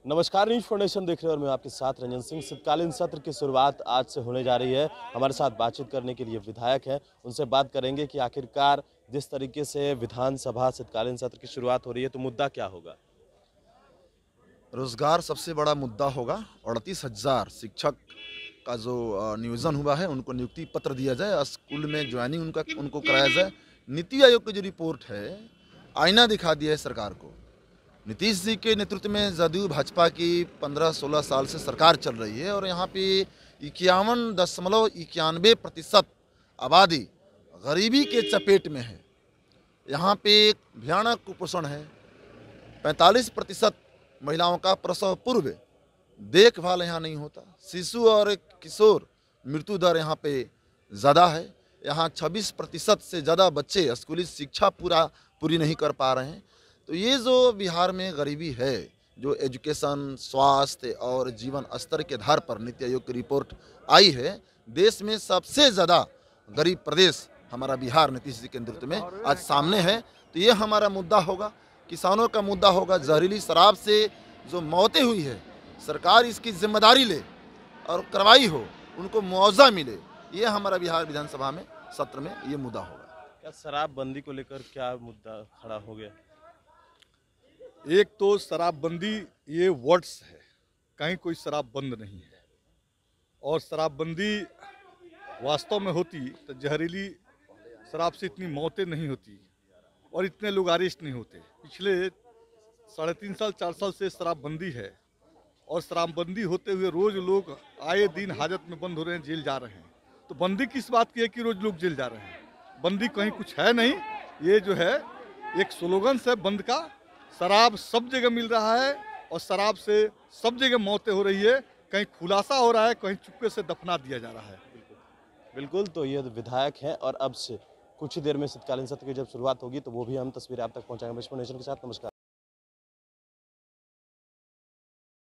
नमस्कार, news foundation देख रहे हैं और मैं आपके साथ रंजन सिंह। शीतकालीन सत्र की शुरुआत आज से होने जा रही है। हमारे साथ बातचीत करने के लिए विधायक हैं, उनसे बात करेंगे कि आखिरकार जिस तरीके से विधानसभा शीतकालीन सत्र की शुरुआत हो रही है तो मुद्दा क्या होगा। रोजगार सबसे बड़ा मुद्दा होगा। 38,000 शिक्षक का जो नियोजन हुआ है उनको नियुक्ति पत्र दिया जाए, स्कूल में ज्वाइनिंग उनको कराया जाए। नीति आयोग की जो रिपोर्ट है आईना दिखा दिया है सरकार को। नीतीश जी के नेतृत्व में जदयू भाजपा की 15-16 साल से सरकार चल रही है और यहाँ पे 51.91% आबादी गरीबी के चपेट में है। यहाँ पे एक भयानक कुपोषण है। 45% महिलाओं का प्रसव पूर्व देखभाल यहाँ नहीं होता। शिशु और किशोर मृत्यु दर यहाँ पे ज़्यादा है। यहाँ 26% से ज़्यादा बच्चे स्कूली शिक्षा पूरी नहीं कर पा रहे हैं। तो ये जो बिहार में गरीबी है, जो एजुकेशन, स्वास्थ्य और जीवन स्तर के आधार पर नीति आयोग की रिपोर्ट आई है, देश में सबसे ज़्यादा गरीब प्रदेश हमारा बिहार नीतीश जी के नेतृत्व में आज सामने है। तो ये हमारा मुद्दा होगा, किसानों का मुद्दा होगा। जहरीली शराब से जो मौतें हुई है, सरकार इसकी जिम्मेदारी ले और कार्रवाई हो, उनको मुआवजा मिले। ये हमारा बिहार विधानसभा में सत्र में ये मुद्दा होगा। क्या शराबबंदी को लेकर क्या मुद्दा खड़ा हो गया। एक तो शराबबंदी ये वर्ड्स है, कहीं कोई शराब बंद नहीं है। और शराबबंदी वास्तव में होती तो जहरीली शराब से इतनी मौतें नहीं होती और इतने लोग अरेस्ट नहीं होते। पिछले 3.5 साल 4 साल से शराबबंदी है और शराबबंदी होते हुए रोज लोग आए दिन हाजत में बंद हो रहे हैं, जेल जा रहे हैं। तो बंदी किस बात की है कि रोज लोग जेल जा रहे हैं? बंदी कहीं कुछ है नहीं। ये जो है एक स्लोगन है बंद का। शराब सब जगह मिल रहा है और शराब से सब जगह मौतें हो रही है। कहीं खुलासा हो रहा है, कहीं चुपके से दफना दिया जा रहा है। बिल्कुल, तो ये विधायक हैं और अब से कुछ ही देर में शीतकालीन सत्र की जब शुरुआत होगी तो वो भी हम तस्वीरें आप तक पहुंचाएंगे। नेशन के साथ नमस्कार।